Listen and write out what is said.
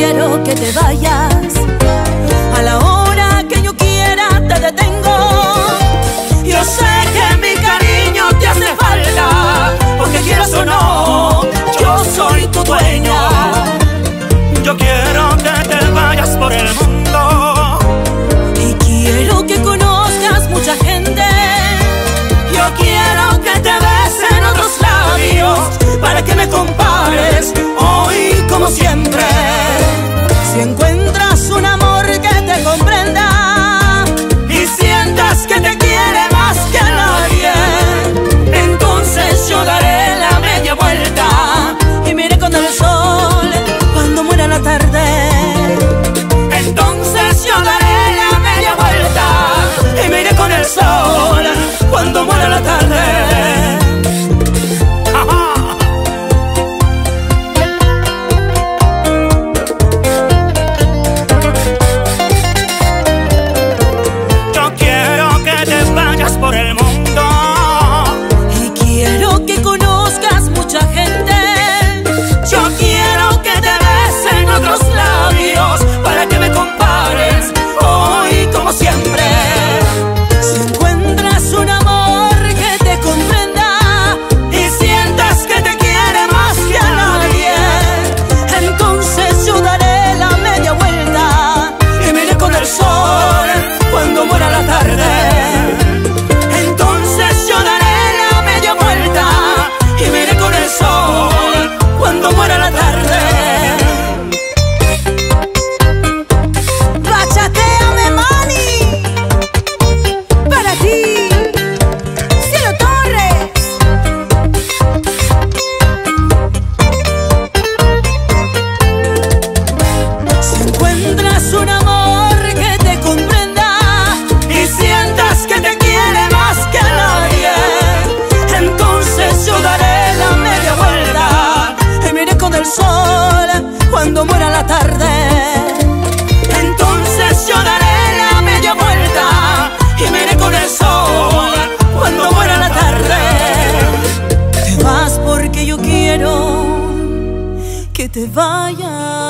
quiero que te vayas. A la hora que yo quiera te detengo. Yo sé que mi cariño te hace falta, porque quieras o no, yo soy tu dueño. Yo quiero que te vayas por el mundo y quiero que conozcas mucha gente. Yo quiero que te besen otros labios, para que me compares hoy como siempre. Si encuentras un amor que te comprenda y sientas que te quiere más que a nadie, entonces yo daré la media vuelta y me iré con el sol cuando muera la tarde. Entonces yo daré la media vuelta y me iré con el sol cuando muera la tarde. Yo quiero que te vayas por el mundo y quiero que conozcas mucha gente. Yo quiero que te besen otros labios, para que me compares hoy como siempre. Si encuentras un amor que te comprenda y sientas que te quiere más que a nadie, entonces yo daré la media vuelta y me iré con el sol cuando muera la tarde. Entonces yo daré la media vuelta y me iré con el sol cuando muera la tarde. Bachateame, mani, para ti, Cielo Torres. Si encuentras un amor que te comprenda y sientas que te quiere más que a nadie, entonces yo daré la media vuelta y me iré con el sol cuando muera la tarde. Entonces yo daré la media vuelta y me iré con el sol cuando muera la tarde. Te vas porque yo quiero que te vayas.